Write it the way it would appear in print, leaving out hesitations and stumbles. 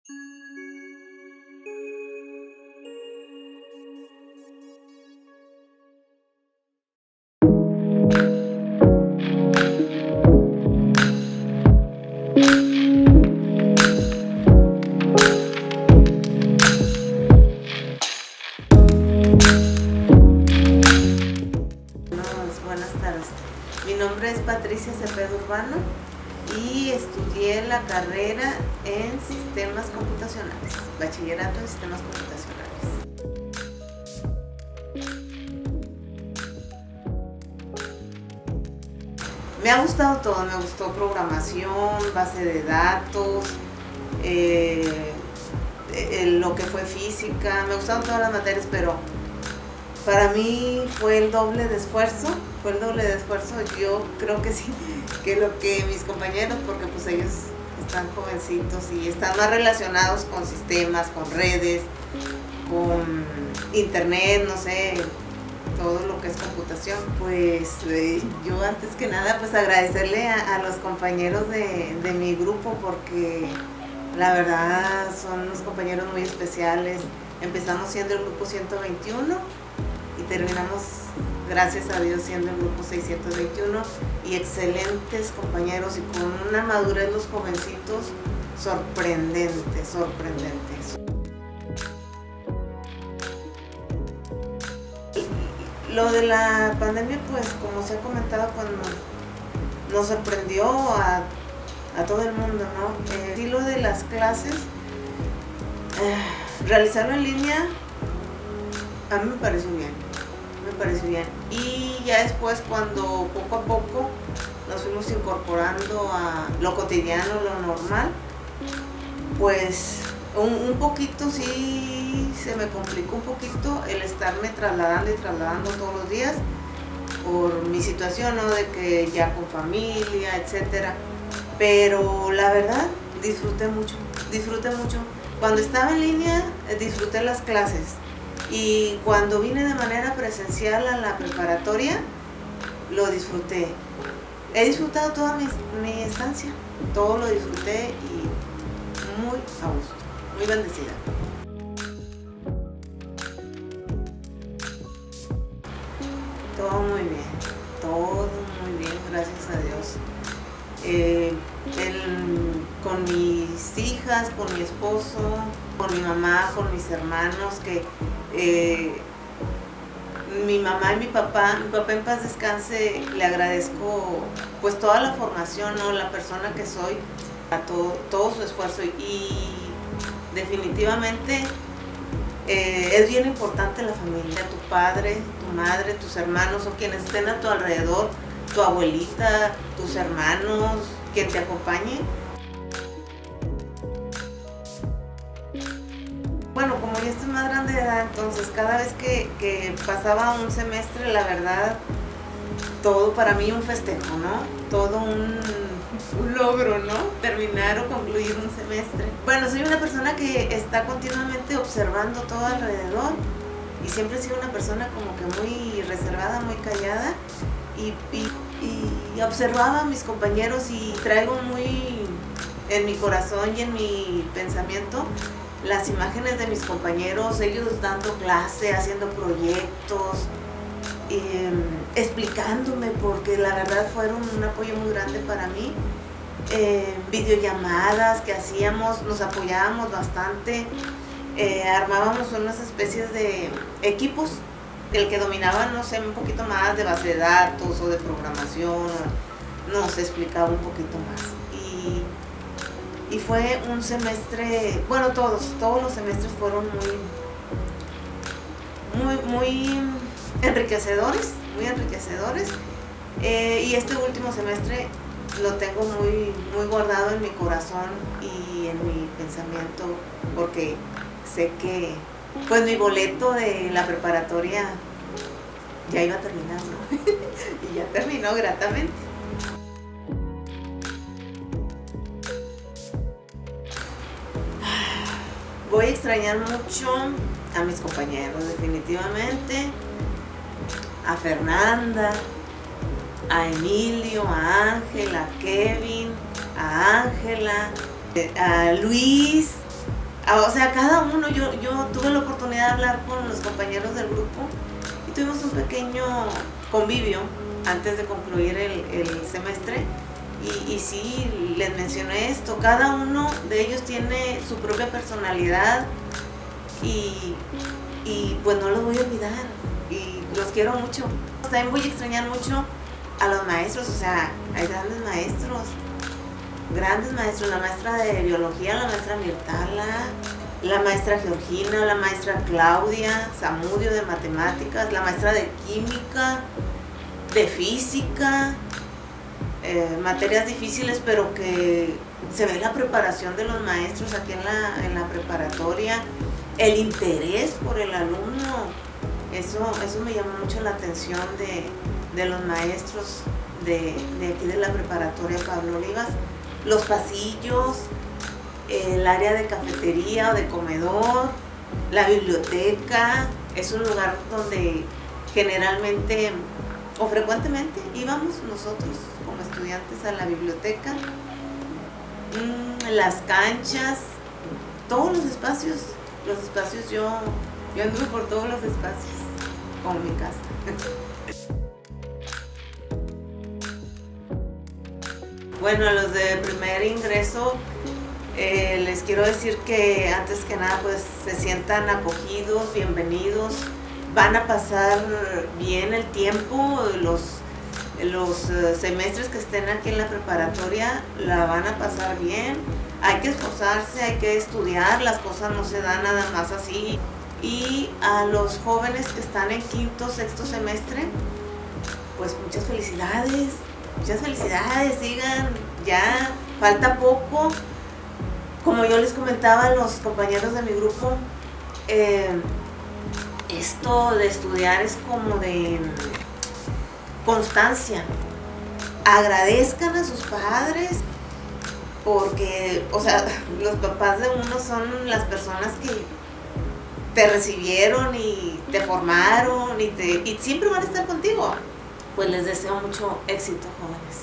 Buenas tardes. Mi nombre es Patricia Cepeda Urbano y estudié la carrera en Sistemas Computacionales, Bachillerato en Sistemas Computacionales. Me ha gustado todo, me gustó programación, base de datos, lo que fue física, me gustaron todas las materias, pero para mí fue el doble de esfuerzo, yo creo que sí, que lo que mis compañeros, porque pues ellos están jovencitos y están más relacionados con sistemas, con redes, con internet, no sé, todo lo que es computación. Pues yo antes que nada pues agradecerle a los compañeros de mi grupo, porque la verdad son unos compañeros muy especiales. Empezamos siendo el grupo 121 y terminamos, gracias a Dios, siendo el grupo 621, y excelentes compañeros y con una madurez los jovencitos sorprendentes. Lo de la pandemia, pues como se ha comentado, pues nos sorprendió a todo el mundo, ¿no? Y lo de las clases, realizarlo en línea, a mí me pareció bien. Y ya después, cuando poco a poco nos fuimos incorporando a lo cotidiano, lo normal, pues un poquito sí se me complicó un poquito el estarme trasladando todos los días por mi situación, ¿no? De que ya con familia, etcétera. Pero la verdad, disfruté mucho. Cuando estaba en línea, disfruté las clases. Y cuando vine de manera presencial a la preparatoria, lo disfruté. He disfrutado toda mi estancia, todo lo disfruté y muy a gusto, muy bendecida. Todo muy bien, gracias a Dios. Con mis hijas, con mi esposo, con mi mamá, con mis hermanos, que mi mamá y mi papá en paz descanse, le agradezco pues toda la formación, ¿no? La persona que soy, a todo su esfuerzo, y definitivamente es bien importante la familia, tu padre, tu madre, tus hermanos o quienes estén a tu alrededor, tu abuelita, tus hermanos, quien te acompañe. Bueno, como ya estoy más grande de edad, entonces cada vez que pasaba un semestre, la verdad, todo para mí un festejo, ¿no? Todo un logro, ¿no? Terminar o concluir un semestre. Bueno, soy una persona que está continuamente observando todo alrededor y siempre he sido una persona como que muy reservada, muy callada, y observaba a mis compañeros y traigo muy en mi corazón y en mi pensamiento las imágenes de mis compañeros, ellos dando clase, haciendo proyectos, explicándome, porque la verdad fueron un apoyo muy grande para mí. Videollamadas que hacíamos, nos apoyábamos bastante, armábamos unas especies de equipos, el que dominaba, no sé, un poquito más de base de datos o de programación, nos explicaba un poquito más. Y fue un semestre, bueno, todos los semestres fueron muy enriquecedores, y este último semestre lo tengo muy guardado en mi corazón y en mi pensamiento, porque sé que pues mi boleto de la preparatoria ya iba a terminar, ¿no? Y ya terminó gratamente. Voy a extrañar mucho a mis compañeros, definitivamente, a Fernanda, a Emilio, a Ángel, a Kevin, a Ángela, a Luis, O sea, cada uno, yo tuve la oportunidad de hablar con los compañeros del grupo y tuvimos un pequeño convivio antes de concluir el semestre. Y sí, les mencioné esto, cada uno de ellos tiene su propia personalidad y pues no los voy a olvidar y los quiero mucho. También voy a extrañar mucho a los maestros, o sea, hay grandes maestros, la maestra de biología, la maestra Mirtala, la maestra Georgina, la maestra Claudia Zamudio de matemáticas, la maestra de química, de física, materias difíciles, pero que se ve la preparación de los maestros aquí en la preparatoria, el interés por el alumno, eso me llamó mucho la atención de los maestros de aquí de la preparatoria Pablo Olivas. Los pasillos, el área de cafetería o de comedor, la biblioteca, es un lugar donde generalmente o frecuentemente íbamos nosotros como estudiantes a la biblioteca, las canchas, todos los espacios, yo anduve por todos los espacios, como mi casa. Bueno, a los de primer ingreso, les quiero decir que antes que nada pues se sientan acogidos, bienvenidos, van a pasar bien el tiempo, los semestres que estén aquí en la preparatoria la van a pasar bien, hay que esforzarse, hay que estudiar, las cosas no se dan nada más así. Y a los jóvenes que están en quinto, sexto semestre, pues muchas felicidades, sigan, ya falta poco. Como yo les comentaba a los compañeros de mi grupo, esto de estudiar es como de constancia. Agradezcan a sus padres porque, o sea, los papás de uno son las personas que te recibieron y te formaron y siempre van a estar contigo. Pues les deseo mucho éxito, jóvenes.